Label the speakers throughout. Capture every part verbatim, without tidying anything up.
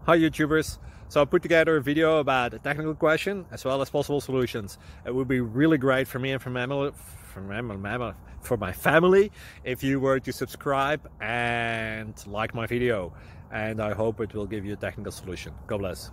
Speaker 1: Hi YouTubers! So I put together a video about a technical question as well as possible solutions. It would be really great for me and for my, for my, for my family if you were to subscribe and like my video. And I hope it will give you a technical solution. God bless.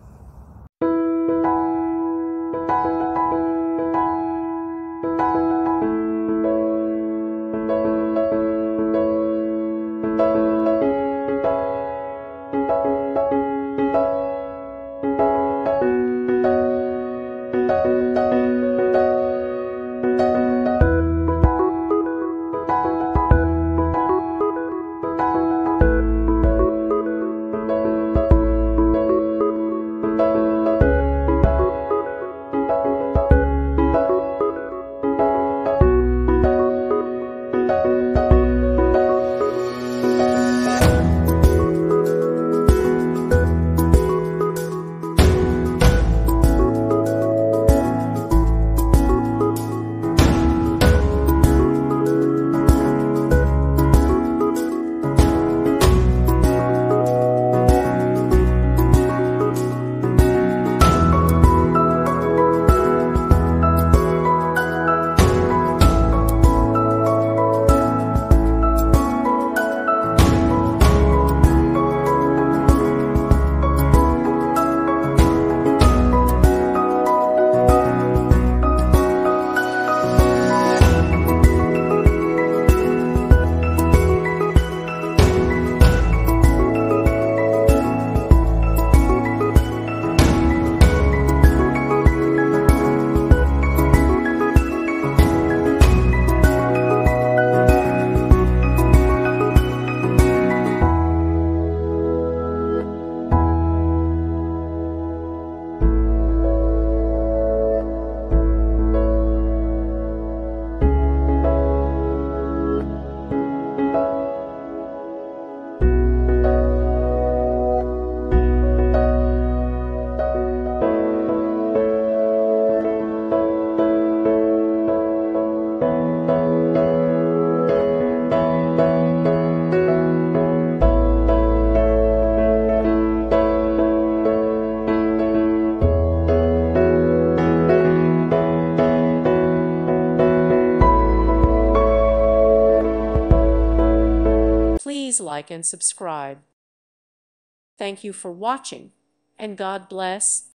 Speaker 2: Please like and subscribe. Thank you for watching, and God bless.